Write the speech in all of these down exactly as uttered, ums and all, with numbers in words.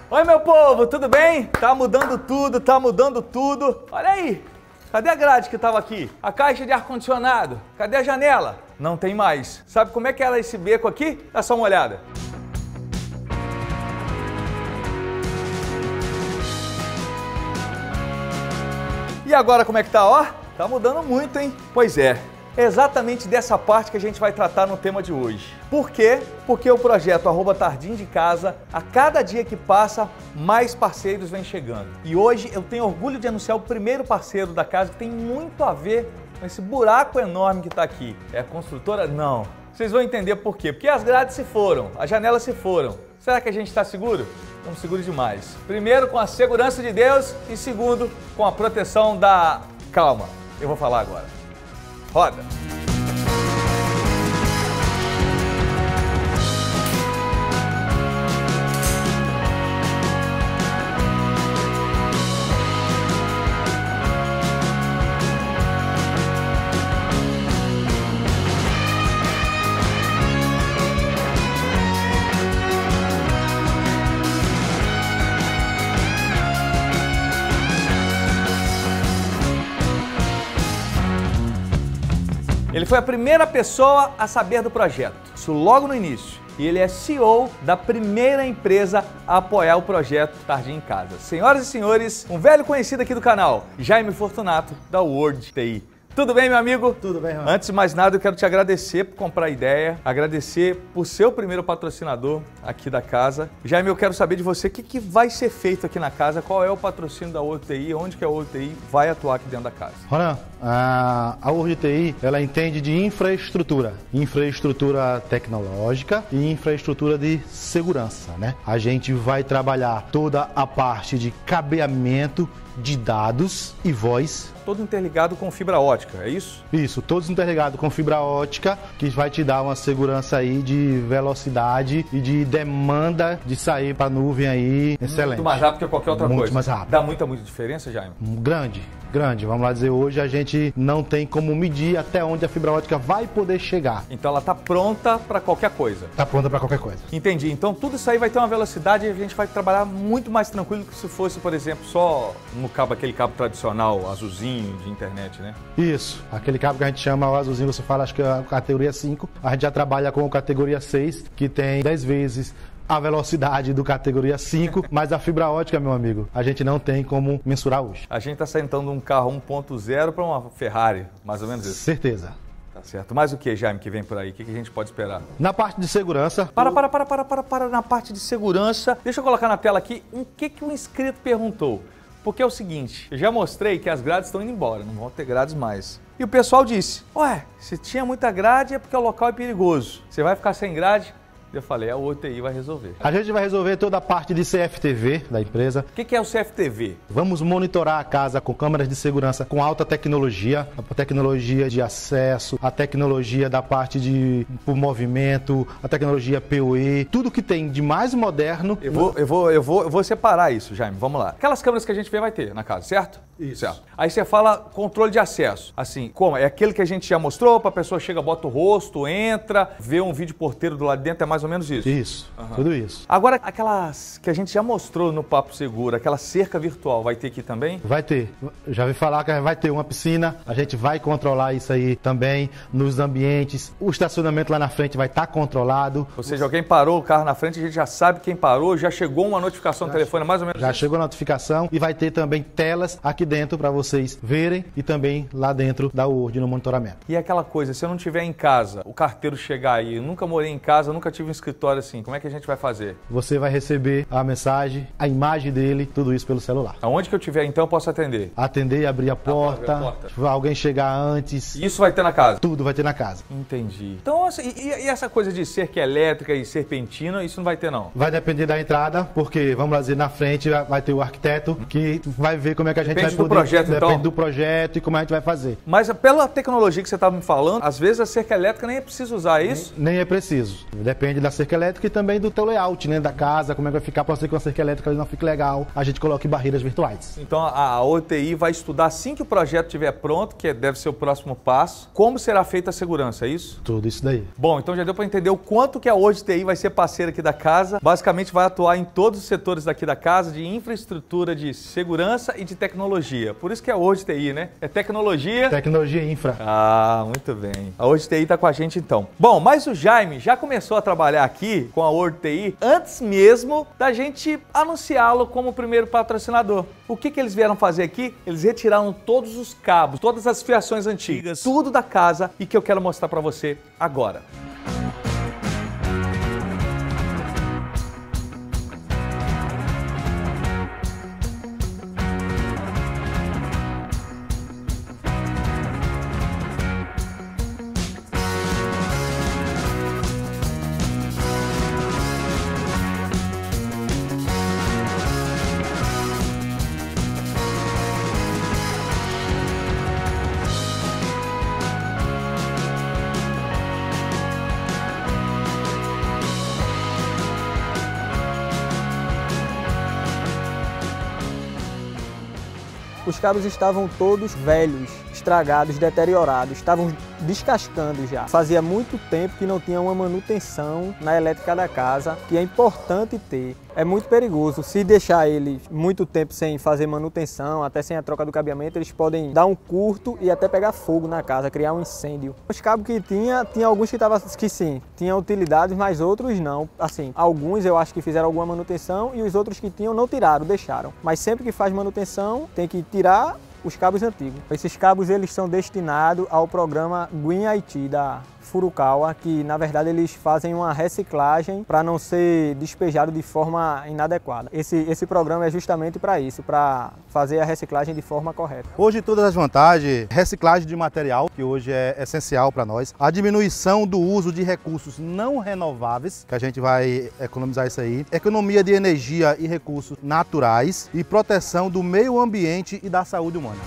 Oi, meu povo, tudo bem? Tá mudando tudo, tá mudando tudo. Olha aí, cadê a grade que tava aqui? A caixa de ar-condicionado? Cadê a janela? Não tem mais. Sabe como é que era esse beco aqui? Dá só uma olhada. E agora como é que tá, ó? Tá mudando muito, hein? Pois é. É exatamente dessa parte que a gente vai tratar no tema de hoje. Por quê? Porque o projeto arroba Tardim de Casa, a cada dia que passa, mais parceiros vêm chegando. E hoje eu tenho orgulho de anunciar o primeiro parceiro da casa que tem muito a ver com esse buraco enorme que está aqui. É a construtora? Não. Vocês vão entender por quê. Porque as grades se foram, as janelas se foram. Será que a gente está seguro? Estamos seguros demais. Primeiro, com a segurança de Deus e segundo, com a proteção da... Calma, eu vou falar agora. Roda! Ele foi a primeira pessoa a saber do projeto, isso logo no início. E ele é C E O da primeira empresa a apoiar o projeto Tardim em Casa. Senhoras e senhores, um velho conhecido aqui do canal, Jaime Fortunato, da World T I. Tudo bem, meu amigo? Tudo bem, irmão. Antes de mais nada, eu quero te agradecer por comprar a ideia, agradecer por ser o primeiro patrocinador aqui da casa. Jaime, eu quero saber de você o que, que vai ser feito aqui na casa, qual é o patrocínio da World T I, onde que a World T I vai atuar aqui dentro da casa. Ronan, a, a World T I, ela entende de infraestrutura, infraestrutura tecnológica e infraestrutura de segurança, né? A gente vai trabalhar toda a parte de cabeamento de dados e voz. Todo interligado com fibra ótica, é isso? Isso, todos interligados com fibra ótica, que vai te dar uma segurança aí de velocidade e de demanda de sair para a nuvem aí, excelente. Muito mais rápido que qualquer outra Muito coisa. mais rápido. Dá muita, muita diferença, Jaime? Grande, grande. Vamos lá dizer, hoje a gente não tem como medir até onde a fibra ótica vai poder chegar. Então ela está pronta para qualquer coisa. Está pronta para qualquer coisa. Entendi. Então tudo isso aí vai ter uma velocidade e a gente vai trabalhar muito mais tranquilo que se fosse, por exemplo, só no cabo, aquele cabo tradicional, azulzinho, de internet, né? Isso. Aquele cabo que a gente chama o azulzinho, você fala, acho que é a categoria cinco. A gente já trabalha com a categoria seis, que tem dez vezes a velocidade do categoria cinco, mas a fibra ótica, meu amigo, a gente não tem como mensurar hoje. A gente está sentando de um carro um ponto zero para uma Ferrari, mais ou menos isso? Certeza. Tá certo. Mais o que, Jaime, que vem por aí? O que a gente pode esperar? Na parte de segurança... Para, para, para, para, para, para, na parte de segurança. Deixa eu colocar na tela aqui o que, que o inscrito perguntou. Porque é o seguinte, eu já mostrei que as grades estão indo embora, não vão ter grades mais. E o pessoal disse, ué, se tinha muita grade é porque o local é perigoso. Você vai ficar sem grade? Eu falei, a World T I vai resolver. A gente vai resolver toda a parte de C F T V da empresa. O que, que é o C F T V? Vamos monitorar a casa com câmeras de segurança com alta tecnologia, a tecnologia de acesso, a tecnologia da parte de por movimento, a tecnologia P O E, tudo que tem de mais moderno. Eu vou, eu vou, eu vou, eu vou separar isso, Jaime, vamos lá. Aquelas câmeras que a gente vê vai ter na casa, certo? Isso. Certo. Aí você fala controle de acesso. Assim, como? É aquele que a gente já mostrou, para a pessoa chega, bota o rosto, entra, vê um vídeo porteiro do lado de dentro, é mais ou menos isso? Isso, uhum. Tudo isso. Agora, aquelas que a gente já mostrou no Papo Seguro, aquela cerca virtual, vai ter aqui também? Vai ter. Já vi falar que vai ter uma piscina, a gente vai controlar isso aí também nos ambientes. O estacionamento lá na frente vai estar controlado. Ou seja, alguém parou o carro na frente, a gente já sabe quem parou, já chegou uma notificação no telefone, mais ou menos Já isso. chegou a notificação e vai ter também telas aqui dentro para vocês verem e também lá dentro da Word no monitoramento. E aquela coisa, se eu não estiver em casa, o carteiro chegar aí, eu nunca morei em casa, eu nunca tive um escritório assim, como é que a gente vai fazer? Você vai receber a mensagem, a imagem dele, tudo isso pelo celular. Aonde que eu estiver, então, eu posso atender? Atender, abrir a porta, abrir a porta. Alguém chegar antes. Isso vai ter na casa? Tudo vai ter na casa. Entendi. Então, assim, e, e essa coisa de cerca elétrica e serpentina, isso não vai ter, não? Vai depender da entrada, porque, vamos lá dizer, na frente vai ter o arquiteto que vai ver como é que a gente Depende do de, projeto, depende então? Depende do projeto e como a gente vai fazer. Mas pela tecnologia que você estava me falando, às vezes a cerca elétrica nem é preciso usar isso? Nem, nem é preciso. Depende da cerca elétrica e também do teu layout, né, da casa, como é que vai ficar. Pode ser que uma cerca elétrica ali não fique legal, a gente coloque barreiras virtuais. Então a, a O T I vai estudar assim que o projeto estiver pronto, que deve ser o próximo passo, como será feita a segurança, é isso? Tudo isso daí. Bom, então já deu para entender o quanto que a World T I vai ser parceira aqui da casa. Basicamente vai atuar em todos os setores daqui da casa, de infraestrutura, de segurança e de tecnologia. Por isso que é a World T I, né? É tecnologia... Tecnologia e infra. Ah, muito bem. A World T I está com a gente então. Bom, mas o Jaime já começou a trabalhar aqui com a World T I antes mesmo da gente anunciá-lo como primeiro patrocinador. O que que eles vieram fazer aqui? Eles retiraram todos os cabos, todas as fiações antigas, tudo da casa e que eu quero mostrar para você agora. Os cabos estavam todos velhos, estragados, deteriorados, estavam descascando já. Fazia muito tempo que não tinha uma manutenção na elétrica da casa, que é importante ter. É muito perigoso. Se deixar eles muito tempo sem fazer manutenção, até sem a troca do cabeamento, eles podem dar um curto e até pegar fogo na casa, criar um incêndio. Os cabos que tinha, tinha alguns que, tava, que sim, tinham utilidades, mas outros não. Assim, alguns eu acho que fizeram alguma manutenção e os outros que tinham não tiraram, deixaram. Mas sempre que faz manutenção, tem que tirar os cabos antigos. Esses cabos eles são destinados ao programa Green I T da Furukawa, que na verdade eles fazem uma reciclagem para não ser despejado de forma inadequada. Esse, esse programa é justamente para isso, para fazer a reciclagem de forma correta. Hoje todas as vantagens, reciclagem de material, que hoje é essencial para nós, a diminuição do uso de recursos não renováveis, que a gente vai economizar isso aí, economia de energia e recursos naturais e proteção do meio ambiente e da saúde humana.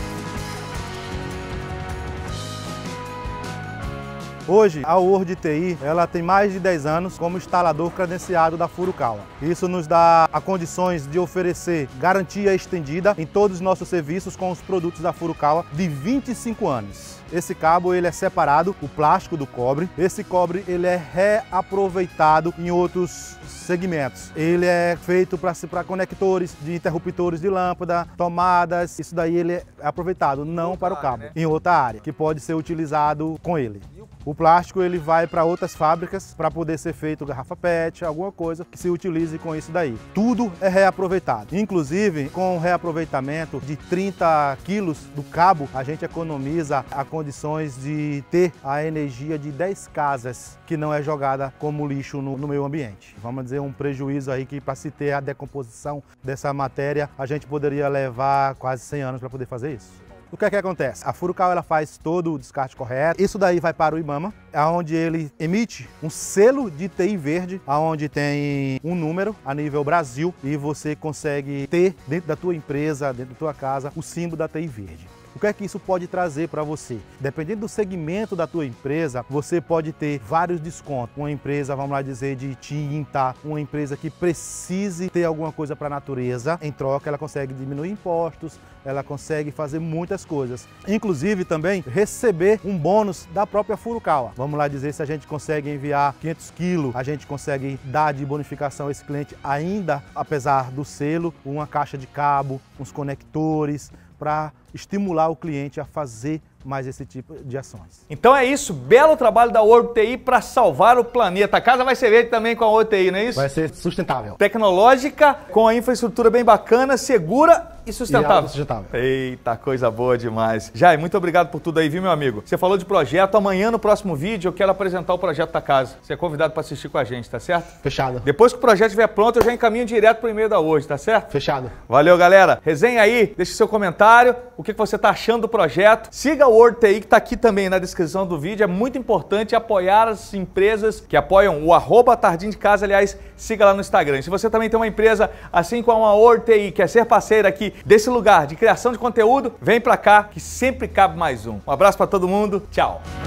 Hoje, a World T I ela tem mais de dez anos como instalador credenciado da Furukawa. Isso nos dá a condições de oferecer garantia estendida em todos os nossos serviços com os produtos da Furukawa de vinte e cinco anos. Esse cabo ele é separado, o plástico do cobre. Esse cobre ele é reaproveitado em outros segmentos. Ele é feito para conectores de interruptores de lâmpada, tomadas. Isso daí ele é aproveitado, não para o cabo, em outra área, que pode ser utilizado com ele. O plástico ele vai para outras fábricas para poder ser feito garrafa pet, alguma coisa que se utilize com isso daí. Tudo é reaproveitado. Inclusive, com o reaproveitamento de trinta quilos do cabo, a gente economiza a condições de ter a energia de dez casas que não é jogada como lixo no, no meio ambiente. Vamos dizer, um prejuízo aí que para se ter a decomposição dessa matéria, a gente poderia levar quase cem anos para poder fazer isso. O que é que acontece? A Furukawa ela faz todo o descarte correto. Isso daí vai para o IBAMA, onde ele emite um selo de T I verde, onde tem um número a nível Brasil e você consegue ter dentro da tua empresa, dentro da tua casa, o símbolo da T I verde. O que é que isso pode trazer para você? Dependendo do segmento da tua empresa, você pode ter vários descontos. Uma empresa, vamos lá dizer, de tinta, uma empresa que precise ter alguma coisa para a natureza, em troca ela consegue diminuir impostos, ela consegue fazer muitas coisas. Inclusive também receber um bônus da própria Furukawa. Vamos lá dizer, se a gente consegue enviar quinhentos quilos, a gente consegue dar de bonificação a esse cliente ainda, apesar do selo, uma caixa de cabo, uns conectores, para estimular o cliente a fazer mais esse tipo de ações. Então é isso, belo trabalho da World T I para salvar o planeta. A casa vai ser verde também com a World T I, não é isso? Vai ser sustentável. Tecnológica, com a infraestrutura bem bacana, segura e sustentável. E sustentável. Eita, coisa boa demais. Jair, muito obrigado por tudo aí, viu, meu amigo? Você falou de projeto, amanhã no próximo vídeo eu quero apresentar o projeto da casa. Você é convidado para assistir com a gente, tá certo? Fechado. Depois que o projeto estiver pronto, eu já encaminho direto pro e-mail da hoje, tá certo? Fechado. Valeu, galera. Resenha aí, deixe seu comentário, o que você tá achando do projeto. Siga a World T I, que tá aqui também na descrição do vídeo. É muito importante apoiar as empresas que apoiam o arroba Tardim de Casa. Aliás, siga lá no Instagram. Se você também tem uma empresa assim como a World T I, quer ser parceira aqui aqui desse lugar de criação de conteúdo, vem pra cá que sempre cabe mais um. Um abraço pra todo mundo, tchau!